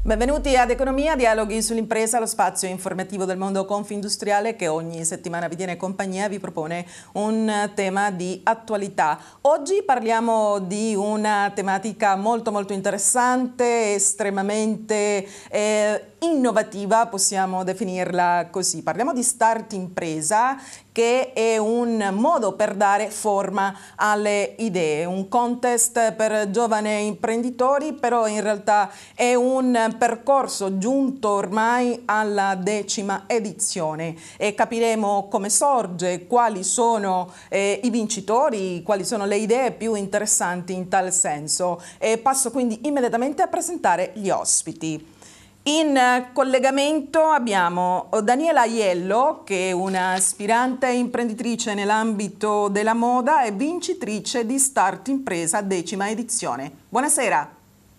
Benvenuti ad Economia, dialoghi sull'impresa, lo spazio informativo del mondo confindustriale che ogni settimana vi tiene compagnia e vi propone un tema di attualità. Oggi parliamo di una tematica molto interessante, estremamente innovativa, possiamo definirla così. Parliamo di Start Impresa, che è un modo per dare forma alle idee, un contest per giovani imprenditori, però in realtà è un percorso giunto ormai alla 10ª edizione e capiremo come sorge, quali sono i vincitori, quali sono le idee più interessanti in tal senso. E passo quindi immediatamente a presentare gli ospiti. In collegamento abbiamo Daniela Aiello, che è un'aspirante imprenditrice nell'ambito della moda e vincitrice di Start Impresa 10ª edizione. Buonasera.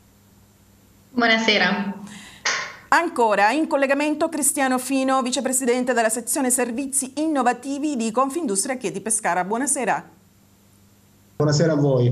Buonasera. Ancora in collegamento Cristiano Fino, vicepresidente della sezione servizi innovativi di Confindustria Chieti Pescara. Buonasera. Buonasera a voi.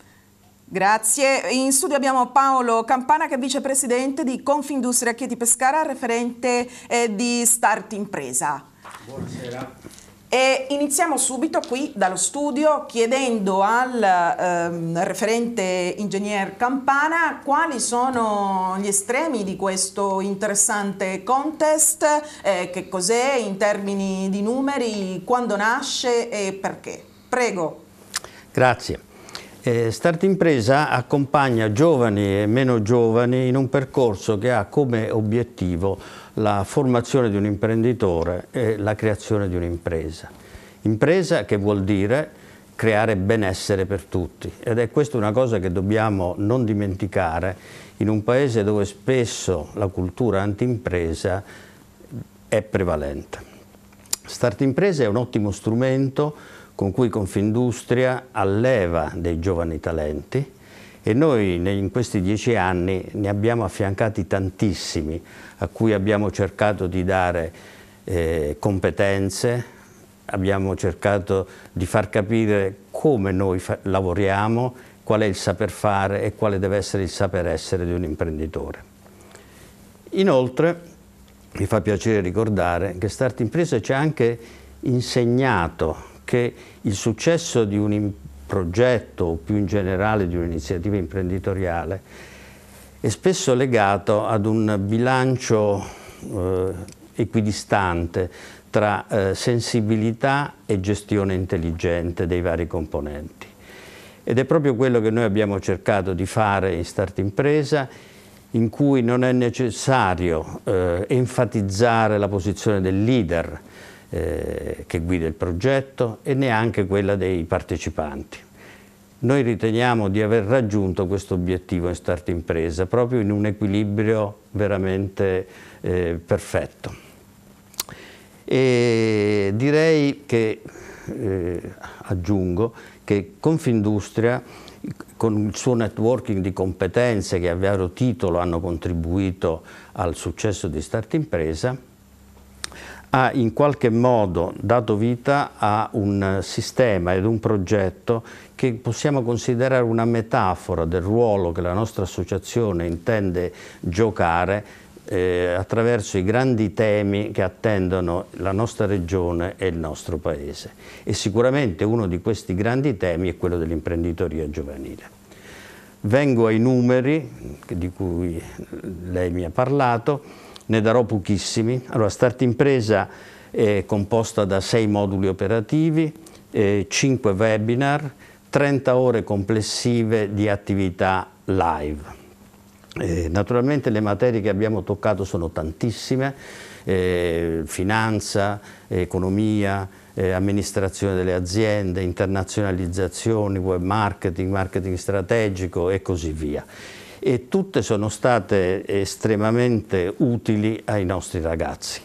Grazie. In studio abbiamo Paolo Campana, che è vicepresidente di Confindustria Chieti Pescara, referente di Start Impresa. Buonasera. E iniziamo subito qui dallo studio chiedendo al referente ingegner Campana quali sono gli estremi di questo interessante contest, che cos'è in termini di numeri, quando nasce e perché. Prego. Grazie. Start Impresa accompagna giovani e meno giovani in un percorso che ha come obiettivo la formazione di un imprenditore e la creazione di un'impresa. Impresa che vuol dire creare benessere per tutti, ed è questa una cosa che dobbiamo non dimenticare in un paese dove spesso la cultura anti-impresa è prevalente. Start Impresa è un ottimo strumento con cui Confindustria alleva dei giovani talenti e noi in questi 10 anni ne abbiamo affiancati tantissimi a cui abbiamo cercato di dare competenze, abbiamo cercato di far capire come noi lavoriamo, qual è il saper fare e quale deve essere il saper essere di un imprenditore. Inoltre mi fa piacere ricordare che Start Impresa ci ha anche insegnato che il successo di un progetto o più in generale di un'iniziativa imprenditoriale è spesso legato ad un bilancio equidistante tra sensibilità e gestione intelligente dei vari componenti. Ed è proprio quello che noi abbiamo cercato di fare in Start Impresa, in cui non è necessario enfatizzare la posizione del leader che guida il progetto e neanche quella dei partecipanti. Noi riteniamo di aver raggiunto questo obiettivo in Start Impresa proprio in un equilibrio veramente perfetto. E direi che, aggiungo, che Confindustria con il suo networking di competenze che a vario titolo hanno contribuito al successo di Start Impresa ha in qualche modo dato vita a un sistema ed un progetto che possiamo considerare una metafora del ruolo che la nostra associazione intende giocare attraverso i grandi temi che attendono la nostra regione e il nostro paese. E sicuramente uno di questi grandi temi è quello dell'imprenditoria giovanile. Vengo ai numeri di cui lei mi ha parlato. Ne darò pochissimi. Allora, Start Impresa è composta da 6 moduli operativi, 5 webinar, 30 ore complessive di attività live. Naturalmente le materie che abbiamo toccato sono tantissime, finanza, economia, amministrazione delle aziende, internazionalizzazione, web marketing, marketing strategico e così via. E tutte sono state estremamente utili ai nostri ragazzi.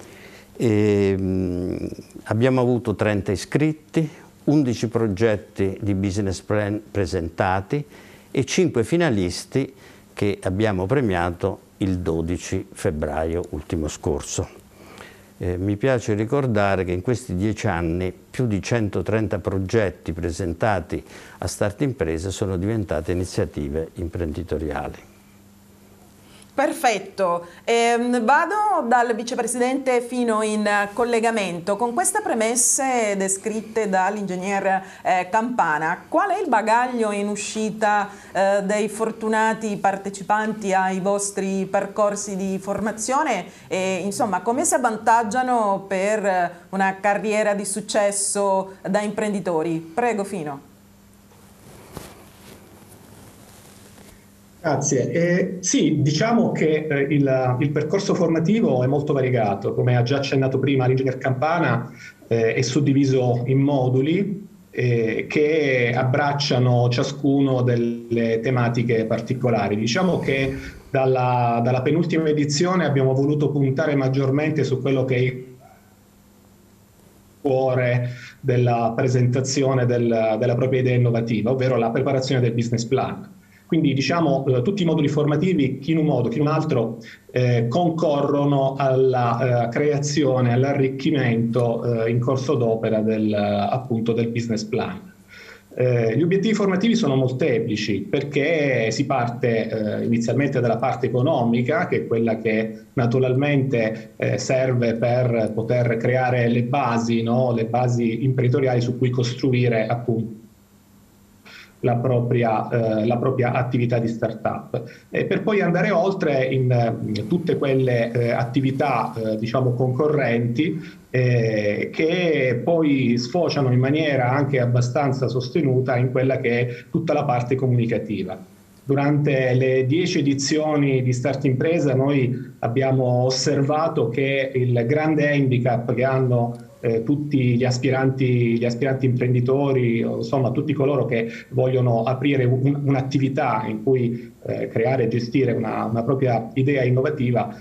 Abbiamo avuto 30 iscritti, 11 progetti di business plan presentati e 5 finalisti che abbiamo premiato il 12 febbraio ultimo scorso. Mi piace ricordare che in questi 10 anni più di 130 progetti presentati a Start Impresa sono diventate iniziative imprenditoriali. Perfetto, vado dal vicepresidente fino in collegamento. Con queste premesse descritte dall'ingegner Campana, qual è il bagaglio in uscita dei fortunati partecipanti ai vostri percorsi di formazione e insomma come si avvantaggiano per una carriera di successo da imprenditori? Prego Fino. Grazie. Sì, diciamo che il percorso formativo è molto variegato, come ha già accennato prima l'ingegner Campana, è suddiviso in moduli che abbracciano ciascuno delle tematiche particolari. Diciamo che dalla penultima edizione abbiamo voluto puntare maggiormente su quello che è il cuore della presentazione della propria idea innovativa, ovvero la preparazione del business plan. Quindi diciamo tutti i moduli formativi, chi in un modo, chi in un altro, concorrono alla creazione, all'arricchimento in corso d'opera appunto del business plan. Gli obiettivi formativi sono molteplici perché si parte inizialmente dalla parte economica, che è quella che naturalmente serve per poter creare le basi, no? Le basi imprenditoriali su cui costruire appunto la propria attività di startup, per poi andare oltre in tutte quelle attività diciamo concorrenti che poi sfociano in maniera anche abbastanza sostenuta in quella che è tutta la parte comunicativa. Durante le 10 edizioni di Start Impresa noi abbiamo osservato che il grande handicap che hanno tutti gli aspiranti imprenditori, insomma tutti coloro che vogliono aprire un'attività in cui creare e gestire una propria idea innovativa,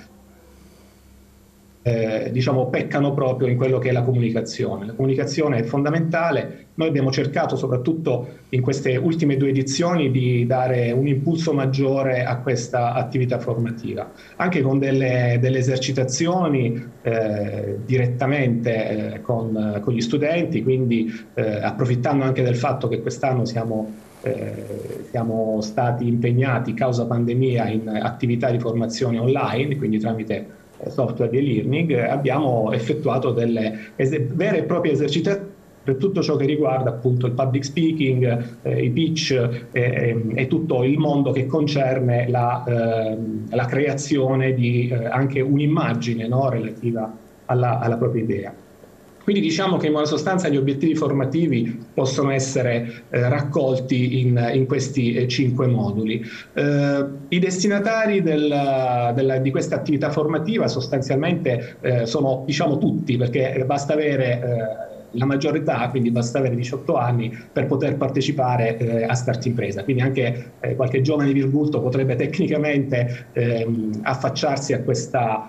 diciamo peccano proprio in quello che è la comunicazione. La comunicazione è fondamentale. Noi abbiamo cercato soprattutto in queste ultime 2 edizioni di dare un impulso maggiore a questa attività formativa, anche con delle esercitazioni direttamente con gli studenti, quindi approfittando anche del fatto che quest'anno siamo stati impegnati causa pandemia in attività di formazione online, quindi tramite software di e-learning, abbiamo effettuato delle vere e proprie esercitazioni per tutto ciò che riguarda appunto il public speaking, i pitch e tutto il mondo che concerne la creazione di anche un'immagine, no, relativa alla propria idea. Quindi diciamo che in buona sostanza gli obiettivi formativi possono essere raccolti in questi 5 moduli. I destinatari di questa attività formativa sostanzialmente sono diciamo tutti, perché basta avere la maggiore età, quindi basta avere 18 anni per poter partecipare a Start Impresa. Quindi anche qualche giovane virgulto potrebbe tecnicamente affacciarsi a questa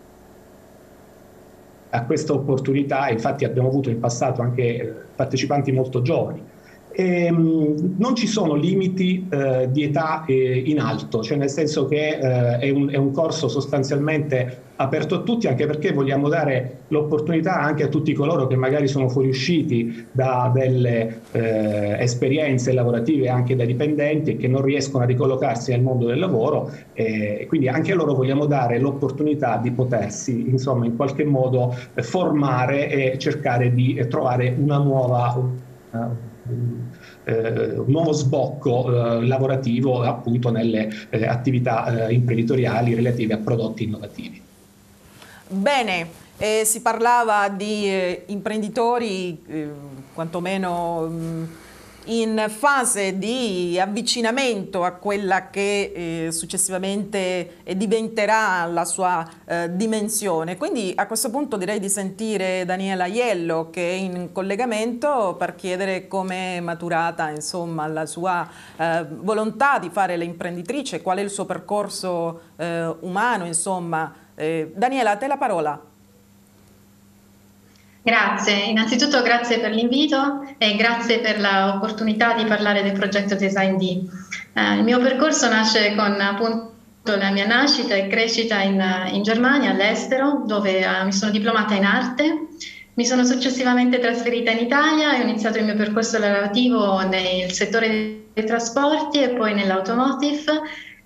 opportunità. Infatti abbiamo avuto in passato anche partecipanti molto giovani. Non ci sono limiti di età in alto, cioè nel senso che è un corso sostanzialmente aperto a tutti, anche perché vogliamo dare l'opportunità anche a tutti coloro che magari sono fuoriusciti da delle esperienze lavorative anche da dipendenti e che non riescono a ricollocarsi nel mondo del lavoro, quindi anche a loro vogliamo dare l'opportunità di potersi insomma in qualche modo formare e cercare di trovare un nuovo sbocco lavorativo appunto nelle attività imprenditoriali relative a prodotti innovativi. Bene, si parlava di imprenditori quantomeno in fase di avvicinamento a quella che successivamente diventerà la sua dimensione. Quindi a questo punto direi di sentire Daniela Aiello, che è in collegamento, per chiedere come è maturata insomma la sua volontà di fare l'imprenditrice, qual è il suo percorso umano insomma. Daniela, a te la parola. Grazie, innanzitutto grazie per l'invito e grazie per l'opportunità di parlare del progetto Design D. Il mio percorso nasce con appunto la mia nascita e crescita in Germania, all'estero, dove mi sono diplomata in arte. Mi sono successivamente trasferita in Italia e ho iniziato il mio percorso lavorativo nel settore dei trasporti e poi nell'automotive,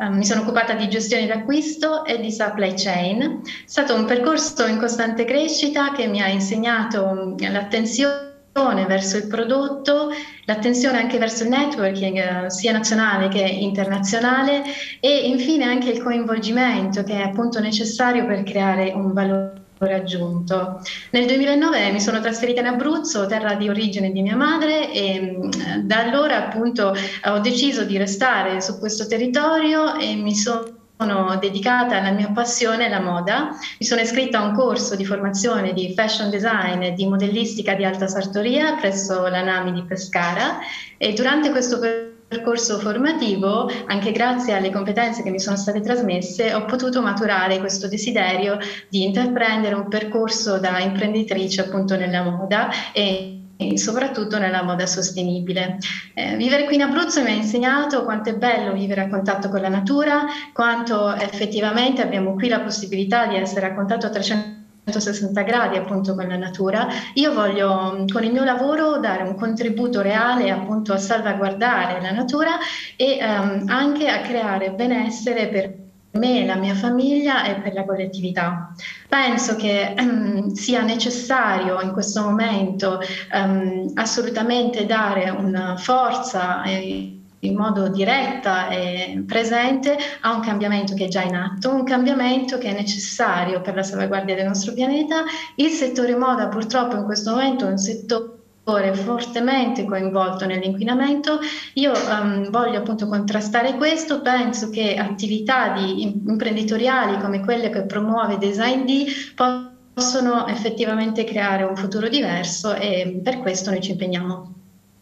mi sono occupata di gestione d'acquisto e di supply chain. È stato un percorso in costante crescita che mi ha insegnato l'attenzione verso il prodotto, l'attenzione anche verso il networking sia nazionale che internazionale e infine anche il coinvolgimento che è appunto necessario per creare un valore aggiunto. Nel 2009 mi sono trasferita in Abruzzo, terra di origine di mia madre, e da allora appunto ho deciso di restare su questo territorio e mi sono dedicata alla mia passione, la moda. Mi sono iscritta a un corso di formazione di fashion design e di modellistica di alta sartoria presso la NAMI di Pescara e durante questo percorso formativo, anche grazie alle competenze che mi sono state trasmesse, ho potuto maturare questo desiderio di intraprendere un percorso da imprenditrice appunto nella moda e soprattutto nella moda sostenibile. Vivere qui in Abruzzo mi ha insegnato quanto è bello vivere a contatto con la natura, quanto effettivamente abbiamo qui la possibilità di essere a contatto a 360 gradi appunto con la natura. Io voglio con il mio lavoro dare un contributo reale appunto a salvaguardare la natura e anche a creare benessere per me, la mia famiglia e per la collettività. Penso che sia necessario in questo momento assolutamente dare una forza in modo diretta e presente a un cambiamento che è già in atto, un cambiamento che è necessario per la salvaguardia del nostro pianeta. Il settore moda purtroppo in questo momento è un settore fortemente coinvolto nell'inquinamento. Io voglio appunto contrastare questo. Penso che attività imprenditoriali come quelle che promuove Design D possono effettivamente creare un futuro diverso e per questo noi ci impegniamo.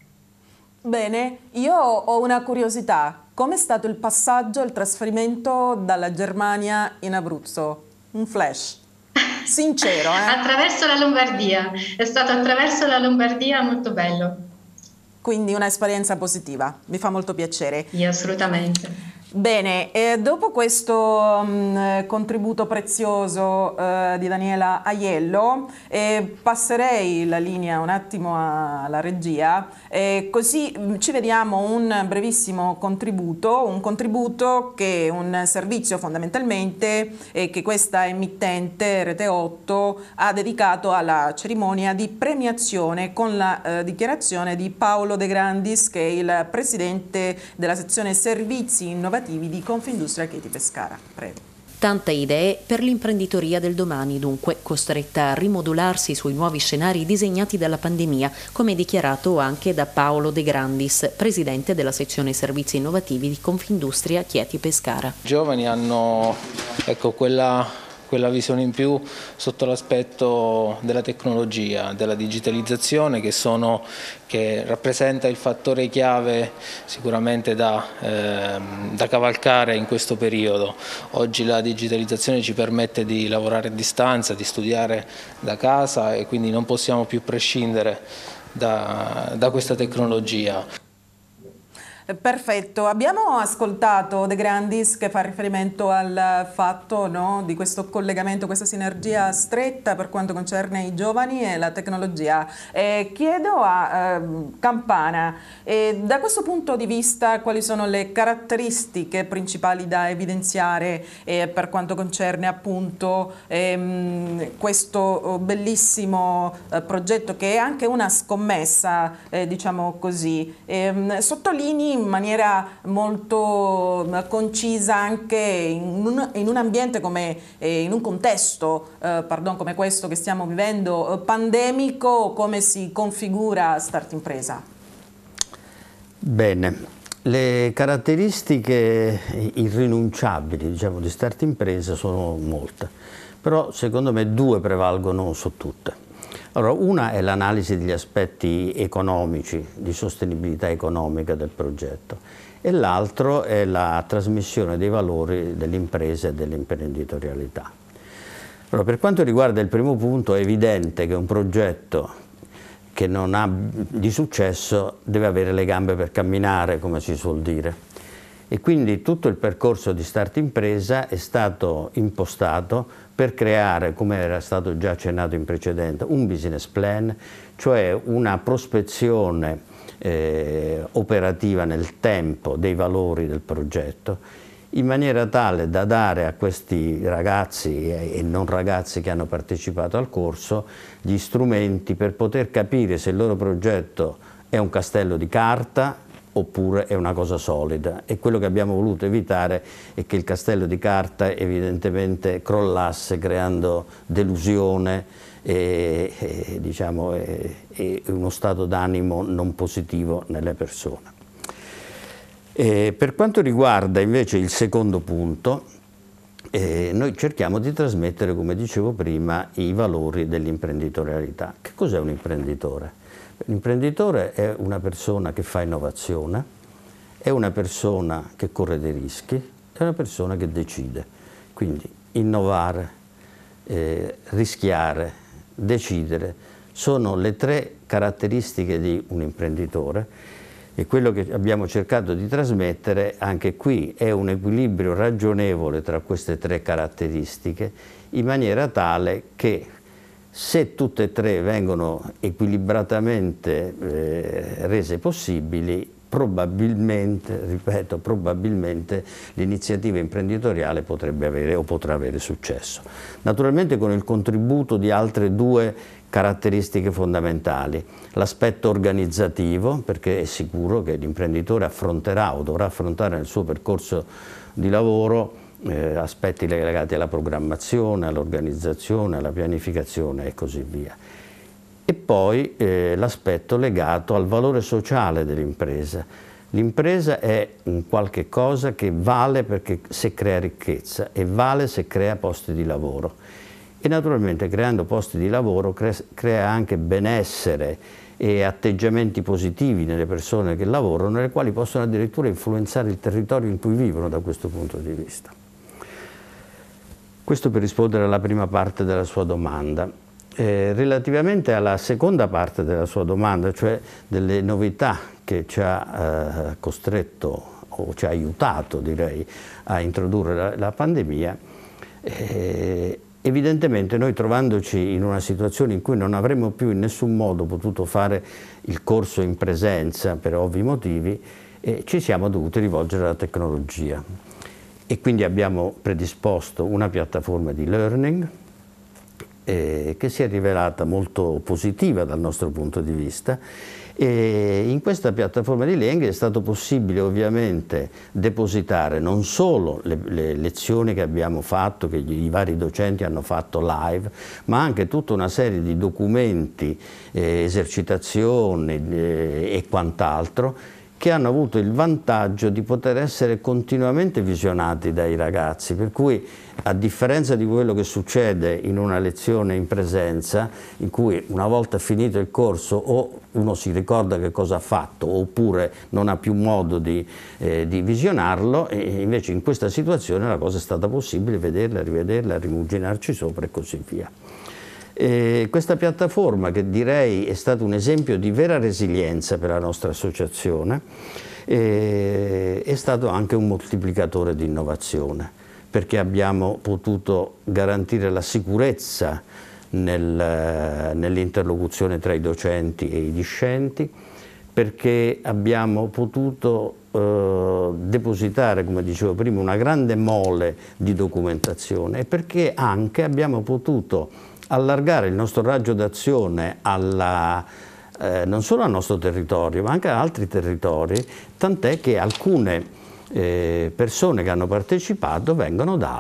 Bene, io ho una curiosità. Com'è stato il passaggio, il trasferimento dalla Germania in Abruzzo? Un flash. Sincero, Attraverso la Lombardia, è stato attraverso la Lombardia, molto bello. Quindi un'esperienza positiva, mi fa molto piacere. Sì, assolutamente. Bene, dopo questo contributo prezioso di Daniela Aiello, passerei la linea un attimo alla regia, così ci vediamo un brevissimo contributo, che è un servizio fondamentalmente che questa emittente Rete 8 ha dedicato alla cerimonia di premiazione con la dichiarazione di Paolo De Grandis, che è il presidente della sezione servizi innovativi di Confindustria Chieti Pescara. Prego. Tante idee per l'imprenditoria del domani, dunque, costretta a rimodularsi sui nuovi scenari disegnati dalla pandemia, come dichiarato anche da Paolo De Grandis, presidente della sezione servizi innovativi di Confindustria Chieti Pescara. I giovani hanno quella visione in più sotto l'aspetto della tecnologia, della digitalizzazione, che rappresenta il fattore chiave sicuramente da cavalcare in questo periodo. Oggi la digitalizzazione ci permette di lavorare a distanza, di studiare da casa e quindi non possiamo più prescindere da questa tecnologia. Perfetto, abbiamo ascoltato De Grandis che fa riferimento al fatto di questo collegamento, questa sinergia stretta per quanto concerne i giovani e la tecnologia. Chiedo a Campana, da questo punto di vista quali sono le caratteristiche principali da evidenziare per quanto concerne appunto questo bellissimo progetto che è anche una scommessa, diciamo così. Sottolinei in maniera molto concisa anche in un ambiente come in un contesto come questo che stiamo vivendo pandemico, come si configura Start Impresa? Bene, le caratteristiche irrinunciabili di Start Impresa sono molte, però secondo me due prevalgono su tutte. Allora, una è l'analisi degli aspetti economici, di sostenibilità economica del progetto, e l'altro è la trasmissione dei valori dell'impresa e dell'imprenditorialità. Allora, per quanto riguarda il primo punto, è evidente che un progetto che non ha di successo deve avere le gambe per camminare, come si suol dire. E quindi tutto il percorso di Start Impresa è stato impostato per creare, come era stato già accennato in precedenza, un business plan, cioè una prospezione operativa nel tempo dei valori del progetto, in maniera tale da dare a questi ragazzi e non ragazzi che hanno partecipato al corso gli strumenti per poter capire se il loro progetto è un castello di carta oppure è una cosa solida. E quello che abbiamo voluto evitare è che il castello di carta evidentemente crollasse, creando delusione e uno stato d'animo non positivo nelle persone. Per quanto riguarda invece il secondo punto, noi cerchiamo di trasmettere, come dicevo prima, i valori dell'imprenditorialità. Che cos'è un imprenditore? L'imprenditore è una persona che fa innovazione, è una persona che corre dei rischi, è una persona che decide. Quindi innovare, rischiare, decidere sono le tre caratteristiche di un imprenditore, e quello che abbiamo cercato di trasmettere anche qui è un equilibrio ragionevole tra queste tre caratteristiche, in maniera tale che se tutte e tre vengono equilibratamente rese possibili, probabilmente, ripeto, probabilmente l'iniziativa imprenditoriale potrebbe avere o potrà avere successo. Naturalmente con il contributo di altre due caratteristiche fondamentali: l'aspetto organizzativo, perché è sicuro che l'imprenditore affronterà o dovrà affrontare nel suo percorso di lavoro aspetti legati alla programmazione, all'organizzazione, alla pianificazione e così via. E poi l'aspetto legato al valore sociale dell'impresa. L'impresa è un qualche cosa che vale perché se crea ricchezza e vale se crea posti di lavoro. E naturalmente creando posti di lavoro crea anche benessere e atteggiamenti positivi nelle persone che lavorano, nelle quali possono addirittura influenzare il territorio in cui vivono da questo punto di vista. Questo per rispondere alla prima parte della sua domanda. Relativamente alla seconda parte della sua domanda, cioè delle novità che ci ha costretto o ci ha aiutato, direi, a introdurre la pandemia, evidentemente noi, trovandoci in una situazione in cui non avremmo più in nessun modo potuto fare il corso in presenza per ovvi motivi, ci siamo dovuti rivolgere alla tecnologia. E quindi abbiamo predisposto una piattaforma di learning che si è rivelata molto positiva dal nostro punto di vista, e in questa piattaforma di learning è stato possibile ovviamente depositare non solo le lezioni che abbiamo fatto, che i vari docenti hanno fatto live, ma anche tutta una serie di documenti, esercitazioni e quant'altro, che hanno avuto il vantaggio di poter essere continuamente visionati dai ragazzi, per cui a differenza di quello che succede in una lezione in presenza, in cui una volta finito il corso o uno si ricorda che cosa ha fatto oppure non ha più modo di visionarlo, e invece in questa situazione la cosa è stata possibile vederla, rivederla, rimuginarci sopra e così via. Questa piattaforma, che direi è stato un esempio di vera resilienza per la nostra associazione, è stato anche un moltiplicatore di innovazione, perché abbiamo potuto garantire la sicurezza nell'interlocuzione tra i docenti e i discenti, perché abbiamo potuto depositare, come dicevo prima, una grande mole di documentazione, e perché anche abbiamo potuto allargare il nostro raggio d'azione non solo al nostro territorio, ma anche ad altri territori, tant'è che alcune persone che hanno partecipato vengono da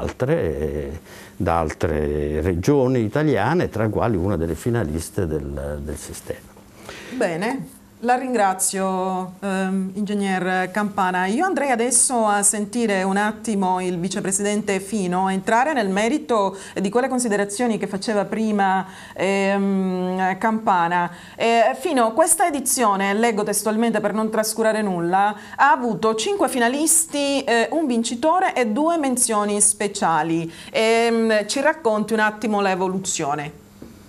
altre regioni italiane, tra le quali una delle finaliste del sistema. Bene. La ringrazio, ingegner Campana. Io andrei adesso a sentire un attimo il vicepresidente Fino, entrare nel merito di quelle considerazioni che faceva prima Campana. Fino, questa edizione, leggo testualmente per non trascurare nulla, ha avuto 5 finalisti, un vincitore e 2 menzioni speciali. Ci racconti un attimo l'evoluzione.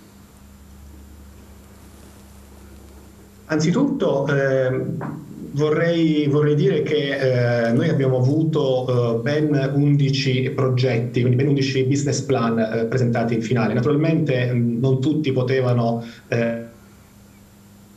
Anzitutto vorrei dire che noi abbiamo avuto ben 11 progetti, quindi ben 11 business plan presentati in finale. Naturalmente non tutti potevano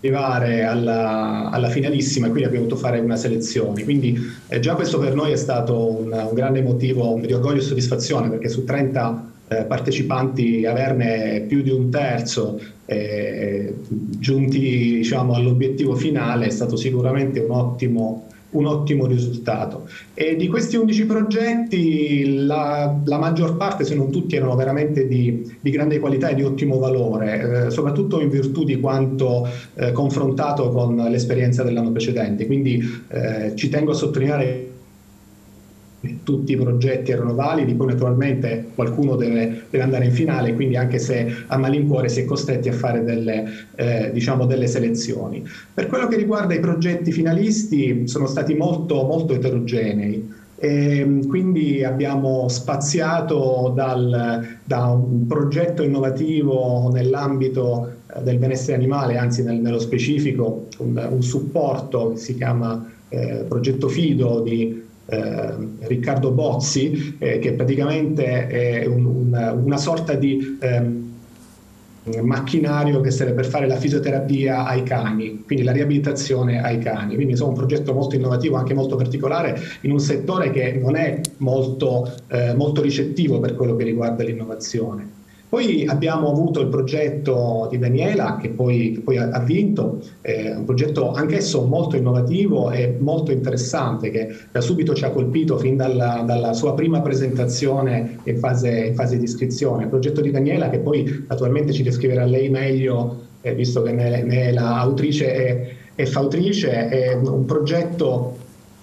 arrivare alla finalissima, e quindi abbiamo dovuto fare una selezione. Quindi già questo per noi è stato un grande motivo di orgoglio e soddisfazione, perché su 30 partecipanti averne più di un terzo giunti, diciamo, all'obiettivo finale è stato sicuramente un ottimo risultato. E di questi 11 progetti la maggior parte, se non tutti, erano veramente di grande qualità e di ottimo valore, soprattutto in virtù di quanto confrontato con l'esperienza dell'anno precedente. Quindi ci tengo a sottolineare che tutti i progetti erano validi, poi naturalmente qualcuno deve andare in finale, quindi anche se a malincuore si è costretti a fare delle selezioni. Per quello che riguarda i progetti finalisti, sono stati molto eterogenei. Quindi abbiamo spaziato da un progetto innovativo nell'ambito del benessere animale, anzi nello specifico un supporto che si chiama Progetto Fido di Riccardo Bozzi, che praticamente è una sorta di macchinario che serve per fare la fisioterapia ai cani, quindi la riabilitazione ai cani. Quindi insomma un progetto molto innovativo, anche molto particolare, in un settore che non è molto ricettivo per quello che riguarda l'innovazione. Poi abbiamo avuto il progetto di Daniela, che poi ha vinto, un progetto anch'esso molto innovativo e molto interessante, che da subito ci ha colpito fin dalla sua prima presentazione in fase di iscrizione. Il progetto di Daniela, che poi naturalmente ci descriverà lei meglio, visto che ne è la autrice e fautrice, è un progetto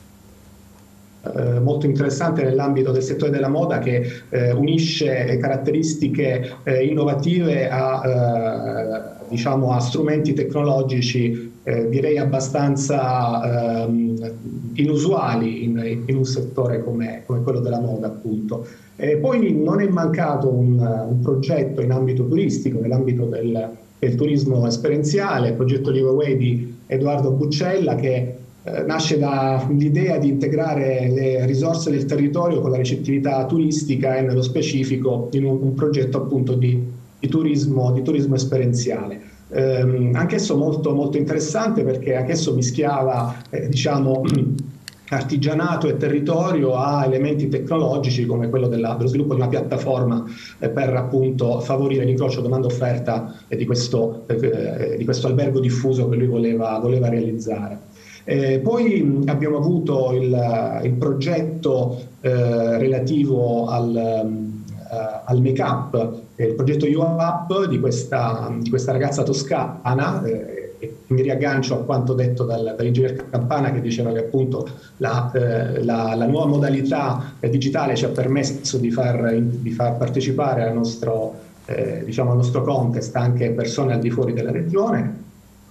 molto interessante nell'ambito del settore della moda, che unisce caratteristiche innovative a strumenti tecnologici direi abbastanza inusuali in un settore come quello della moda, appunto. Poi non è mancato un progetto in ambito turistico, nell'ambito del turismo esperienziale, il progetto Liveaway di Edoardo Buccella, che nasce dall'idea di integrare le risorse del territorio con la ricettività turistica e nello specifico in un progetto appunto di turismo esperienziale. Anch'esso molto interessante, perché anch'esso mischiava artigianato e territorio a elementi tecnologici come quello dello sviluppo di una piattaforma per appunto favorire l'incrocio domanda-offerta di questo albergo diffuso che lui voleva realizzare. Poi abbiamo avuto il progetto relativo al make-up, il progetto YouUp di questa ragazza toscana, e mi riaggancio a quanto detto dall'ingegner Campana, che diceva che appunto la nuova modalità digitale ci ha permesso di far partecipare al nostro contest anche persone al di fuori della regione.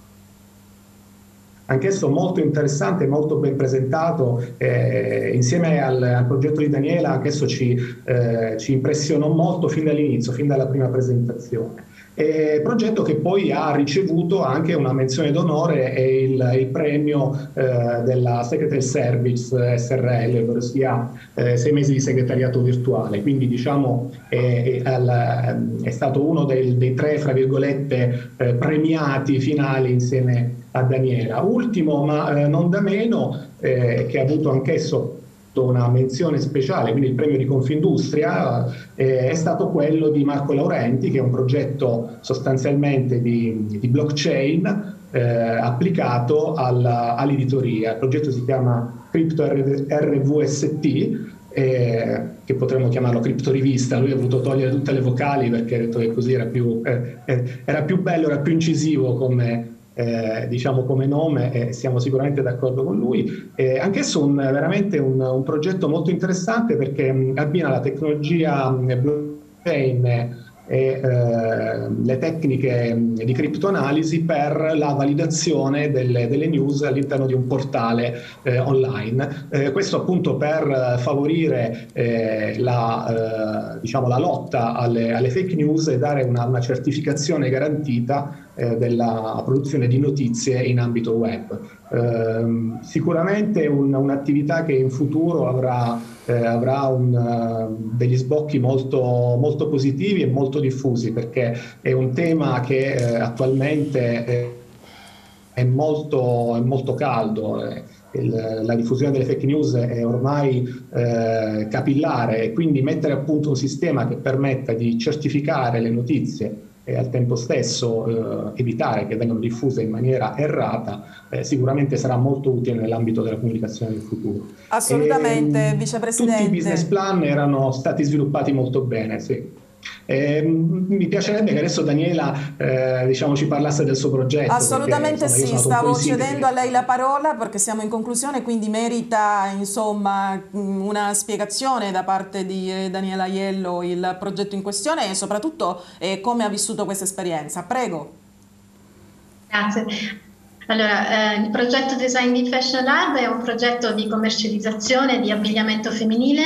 Anch'esso molto interessante, molto ben presentato, insieme al progetto di Daniela, anch'esso ci impressionò molto fin dall'inizio, fin dalla prima presentazione. Progetto che poi ha ricevuto anche una menzione d'onore e il premio della Secretary Service SRL, ovvero sia 6 mesi di segretariato virtuale. Quindi diciamo è stato uno dei 3, fra virgolette, premiati finali insieme a Daniela. Ultimo, ma non da meno, che ha avuto anch'esso una menzione speciale, quindi il premio di Confindustria, è stato quello di Marco Laurenti, che è un progetto sostanzialmente di blockchain applicato all'editoria. Il progetto si chiama Crypto RVST, che potremmo chiamarlo criptorivista. Lui ha voluto togliere tutte le vocali perché ha detto che così era più bello, era più incisivo come nome, e siamo sicuramente d'accordo con lui. Anch'esso veramente un progetto molto interessante, perché abbina la tecnologia blockchain e le tecniche di criptoanalisi per la validazione delle news all'interno di un portale online. Questo appunto per favorire la lotta alle fake news e dare una certificazione garantita della produzione di notizie in ambito web. Sicuramente un'attività che in futuro avrà degli sbocchi molto positivi e molto diffusi, perché è un tema che attualmente è molto caldo. La diffusione delle fake news è ormai capillare, e quindi mettere a punto un sistema che permetta di certificare le notizie e al tempo stesso evitare che vengano diffuse in maniera errata sicuramente sarà molto utile nell'ambito della comunicazione del futuro. Assolutamente, Vicepresidente. Tutti i business plan erano stati sviluppati molto bene, sì. Mi piacerebbe che adesso Daniela ci parlasse del suo progetto. Assolutamente perché, sì, stavo cedendo a lei la parola perché siamo in conclusione, quindi merita insomma una spiegazione da parte di Daniela Aiello il progetto in questione e soprattutto come ha vissuto questa esperienza. Prego. Grazie. Allora, il progetto Design D Fashion Lab è un progetto di commercializzazione di abbigliamento femminile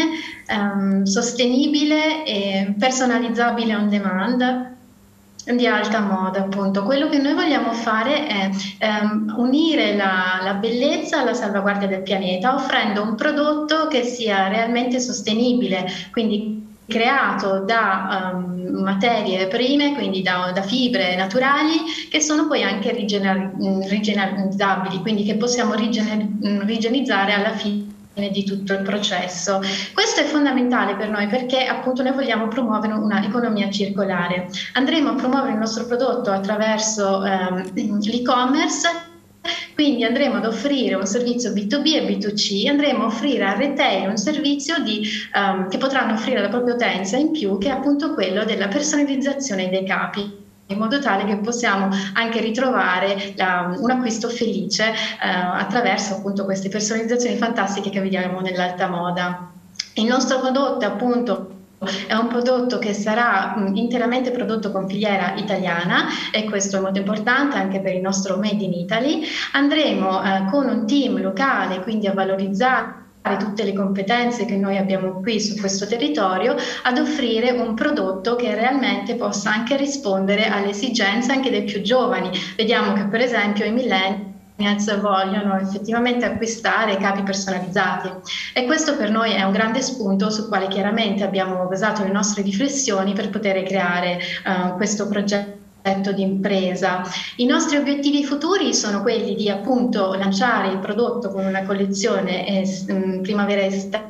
sostenibile e personalizzabile on demand di alta moda, appunto. Quello che noi vogliamo fare è unire la bellezza alla salvaguardia del pianeta, offrendo un prodotto che sia realmente sostenibile, quindi creato da materie prime, quindi da fibre naturali che sono poi anche rigenerabili, quindi che possiamo rigienizzare alla fine di tutto il processo. Questo è fondamentale per noi perché appunto noi vogliamo promuovere una economia circolare. Andremo a promuovere il nostro prodotto attraverso l'e-commerce. Quindi andremo ad offrire un servizio B2B e B2C, andremo a offrire al retail un servizio che potranno offrire alla propria utenza in più, che è appunto quello della personalizzazione dei capi, in modo tale che possiamo anche ritrovare un acquisto felice attraverso appunto queste personalizzazioni fantastiche che vediamo nell'alta moda. Il nostro prodotto appunto è un prodotto che sarà interamente prodotto con filiera italiana e questo è molto importante anche per il nostro Made in Italy. Andremo con un team locale quindi a valorizzare tutte le competenze che noi abbiamo qui su questo territorio, ad offrire un prodotto che realmente possa anche rispondere alle esigenze anche dei più giovani. Vediamo che per esempio i millennials vogliono effettivamente acquistare capi personalizzati e questo per noi è un grande spunto sul quale chiaramente abbiamo basato le nostre riflessioni per poter creare questo progetto di impresa. I nostri obiettivi futuri sono quelli di appunto lanciare il prodotto con una collezione primavera-estate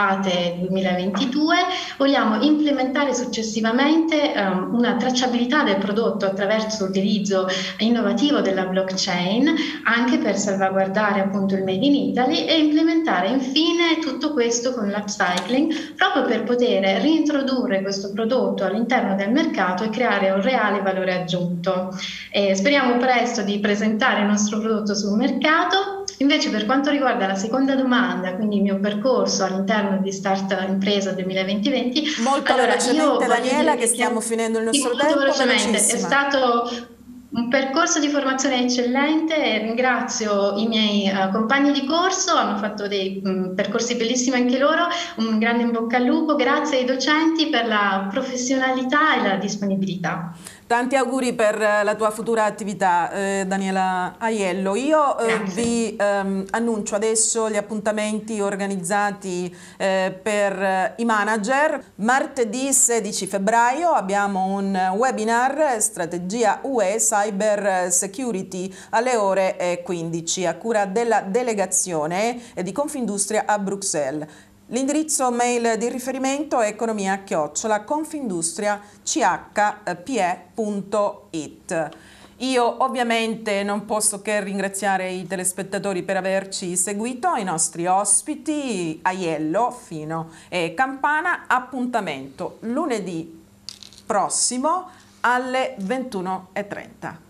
2022, vogliamo implementare successivamente una tracciabilità del prodotto attraverso l'utilizzo innovativo della blockchain anche per salvaguardare appunto il Made in Italy e implementare infine tutto questo con l'upcycling proprio per poter reintrodurre questo prodotto all'interno del mercato e creare un reale valore aggiunto. Speriamo presto di presentare il nostro prodotto sul mercato. Invece per quanto riguarda la seconda domanda, quindi il mio percorso all'interno di Start Impresa 2020, molto velocemente Daniela che stiamo finendo il nostro tempo, velocemente. È stato un percorso di formazione eccellente e ringrazio i miei compagni di corso, hanno fatto dei percorsi bellissimi anche loro, un grande in bocca al lupo, grazie ai docenti per la professionalità e la disponibilità. Tanti auguri per la tua futura attività, Daniela Aiello. Io vi annuncio adesso gli appuntamenti organizzati per i manager. Martedì 16 febbraio abbiamo un webinar Strategia UE Cyber Security alle ore 15 a cura della delegazione di Confindustria a Bruxelles. L'indirizzo mail di riferimento è economia@confindustria.it. Io ovviamente non posso che ringraziare i telespettatori per averci seguito, i nostri ospiti, Aiello, Fino e Campana. Appuntamento lunedì prossimo alle 21:30.